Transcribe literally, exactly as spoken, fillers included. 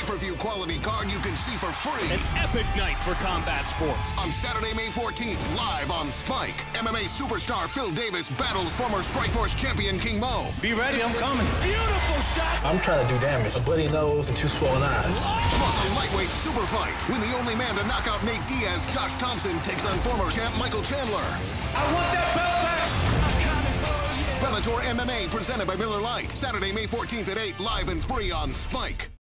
pay-per-view quality card you can see for free. An epic night for combat sports. On Saturday, May fourteenth, live on Spike, M M A superstar Phil Davis battles former Strikeforce champion King Mo. Be ready, I'm coming. Beautiful shot. I'm trying to do damage. A bloody nose and two swollen eyes. Plus a lightweight super fight when the only man to knock out Nate Diaz, Josh Thomson, takes on former champ Michael Chandler. I want that belt back. Bellator M M A presented by Miller Lite. Saturday, May fourteenth at eight, live and free on Spike.